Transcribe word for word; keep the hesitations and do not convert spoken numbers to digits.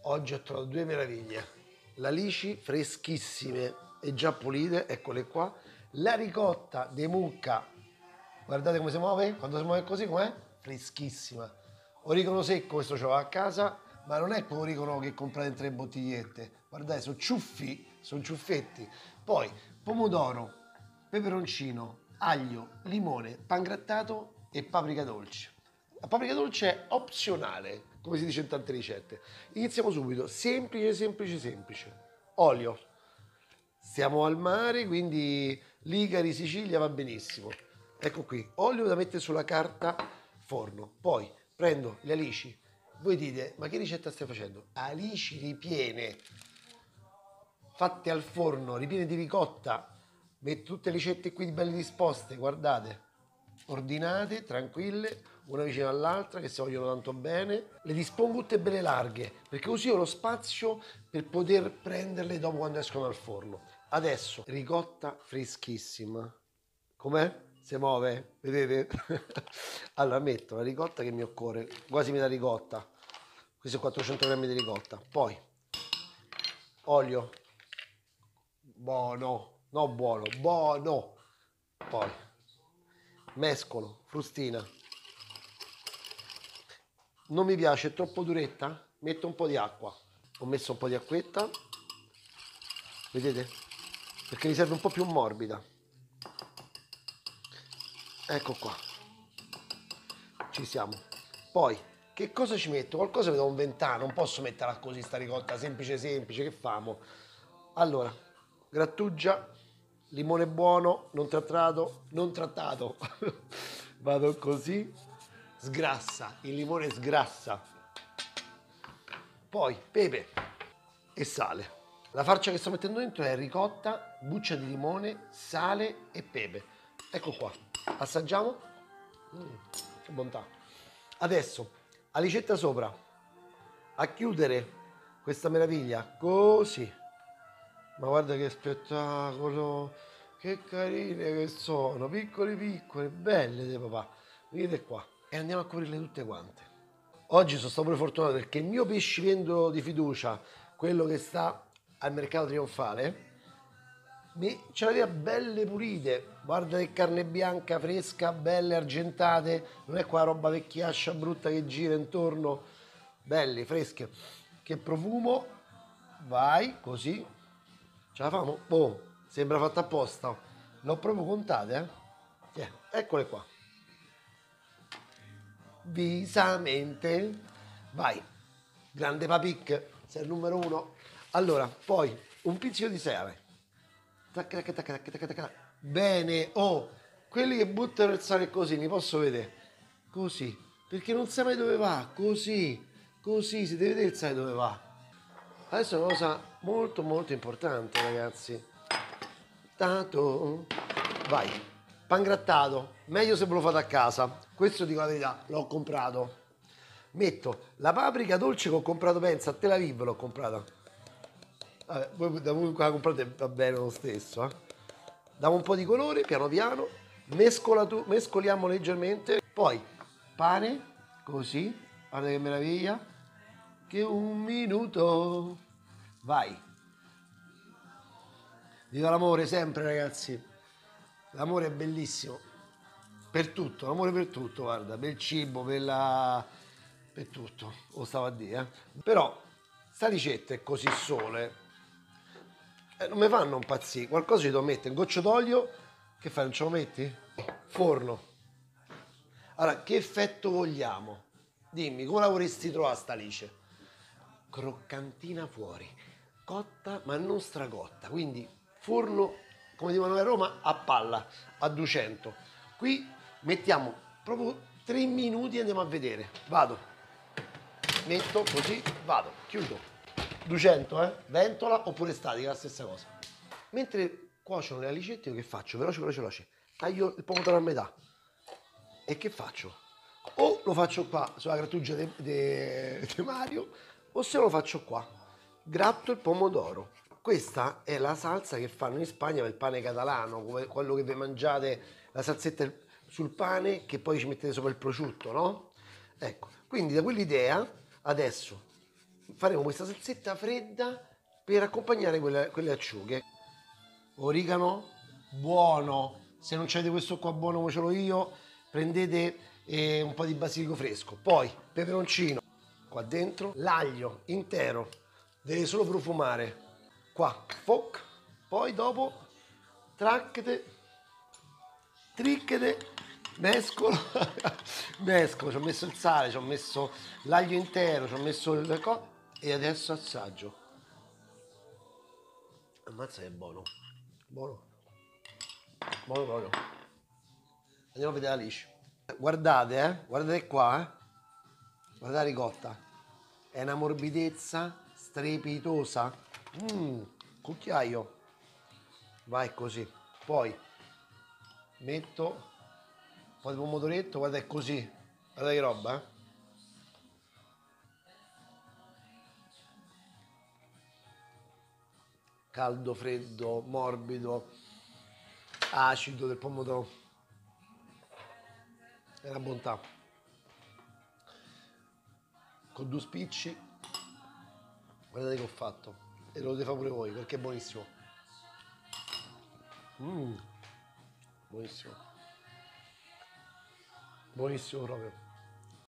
Oggi ho trovato due meraviglie. L'alici freschissime e già pulite, eccole qua. La ricotta de mucca, guardate come si muove, quando si muove così com'è? Freschissima. Origano secco, questo ce l'ho a casa, ma non è quell'origano che comprate in tre bottigliette. Guardate, sono ciuffi, sono ciuffetti. Poi pomodoro, peperoncino, aglio, limone, pangrattato e paprika dolce. La paprika dolce è opzionale, come si dice in tante ricette. Iniziamo subito, semplice, semplice, semplice. Olio. Siamo al mare, quindi Ligari, Sicilia va benissimo. Ecco qui, olio da mettere sulla carta forno. Poi prendo le alici. Voi dite, ma che ricetta stai facendo? Alici ripiene, fatte al forno, ripiene di ricotta. Metto tutte le ricette qui belle disposte, guardate. Ordinate, tranquille, una vicino all'altra, che si vogliono tanto bene. Le dispongo tutte belle larghe, perché così ho lo spazio per poter prenderle dopo quando escono dal forno. Adesso, ricotta freschissima. Com'è? Si muove? Vedete? Allora, metto la ricotta che mi occorre, quasi metà ricotta. Questi sono quattrocento grammi di ricotta. Poi, olio. Buono. No, buono. Buono. Poi, mescolo, frustina. Non mi piace, è troppo duretta? Metto un po' di acqua. Ho messo un po' di acquetta. Vedete? Perché mi serve un po' più morbida. Ecco qua. Ci siamo. Poi, che cosa ci metto? Qualcosa mi devo inventare. Non posso metterla così, sta ricotta semplice semplice. Che famo? Allora, grattugia, limone buono, non trattato, non trattato. Vado così. Sgrassa, il limone sgrassa. Poi pepe e sale. La farcia che sto mettendo dentro è ricotta, buccia di limone, sale e pepe. Ecco qua. Assaggiamo. Mm, che bontà. Adesso, alicetta sopra. A chiudere questa meraviglia. Così. Ma guarda che spettacolo. Che carine che sono. Piccole piccole, belle di papà. Vedete qua. E andiamo a coprirle tutte quante. Oggi sono stato pure fortunato perché il mio pescivendolo di fiducia, quello che sta al mercato trionfale, mi ce l'aveva belle pulite. Guarda che carne bianca, fresca, belle argentate, non è qua roba vecchiascia brutta che gira intorno. Belle, fresche. Che profumo. Vai, così. Ce la famo? Oh, sembra fatta apposta. L'ho proprio contate, eh? Yeah, eccole qua. Visamente. Vai. Grande papic, sei il numero uno. Allora, poi un pizzico di sale. Tacca, tacca, tacca, tacca, tacca, tacca. Bene, oh, quelli che buttano il sale così, li posso vedere? Così, perché non sai mai dove va, così, così, si deve vedere il sale dove va. Adesso è una cosa molto molto importante, ragazzi. Tato, vai, pangrattato, meglio se ve lo fate a casa. Questo dico la verità, l'ho comprato. Metto la paprika dolce che ho comprato, pensa, a Tel Aviv l'ho comprata. Vabbè, voi da voi la comprate va bene lo stesso, eh. Diamo un po' di colore, piano piano, mescolato, mescoliamo leggermente, poi pane, così, guarda che meraviglia, che un minuto, vai. Viva l'amore sempre, ragazzi, l'amore è bellissimo, per tutto, l'amore per tutto, guarda, per il cibo, per la... per tutto, lo stavo a dire, eh. Però sta ricetta è così sole. Eh, non mi fanno impazzire, qualcosa ci devo mettere, un goccio d'olio, che fai, non ce lo metti? Forno. Allora, che effetto vogliamo? Dimmi, come la vorresti trovare sta alice? Croccantina fuori, cotta ma non stracotta, quindi forno, come dicono a Roma, a palla, a duecento. Qui mettiamo proprio tre minuti e andiamo a vedere. Vado, metto così, vado, chiudo. duecento, eh? Ventola oppure statica, la stessa cosa. Mentre cuociono le alicette, io che faccio? Veloce, veloce, veloce. Taglio il pomodoro a metà. E che faccio? O lo faccio qua, sulla grattugia di Mario, o se lo faccio qua. Gratto il pomodoro. Questa è la salsa che fanno in Spagna per il pane catalano, come quello che vi mangiate, la salsetta sul pane, che poi ci mettete sopra il prosciutto, no? Ecco, quindi da quell'idea, adesso faremo questa salsetta fredda per accompagnare quelle, quelle acciughe. Origano, buono. Se non avete questo qua buono come ce l'ho io, prendete eh, un po' di basilico fresco. Poi peperoncino qua dentro, l'aglio intero, deve solo profumare. Qua, foc. Poi dopo, tracchete, tricchete, mescolo, mescolo, ci ho messo il sale, ci ho messo l'aglio intero, ci ho messo il co e adesso assaggio. Ammazza che è buono, buono, buono proprio. Andiamo a vedere la liscia. Guardate, eh, guardate qua, eh. Guardate la ricotta. È una morbidezza strepitosa. Mmm, cucchiaio. Vai così. Poi metto un po' di pomodoretto, guarda è così. Guarda che roba, eh. Caldo, freddo, morbido, acido del pomodoro. È una bontà. Con due spicci. Guardate che ho fatto. E lo dovete fare pure voi perché è buonissimo. Mmm. Buonissimo. Buonissimo proprio.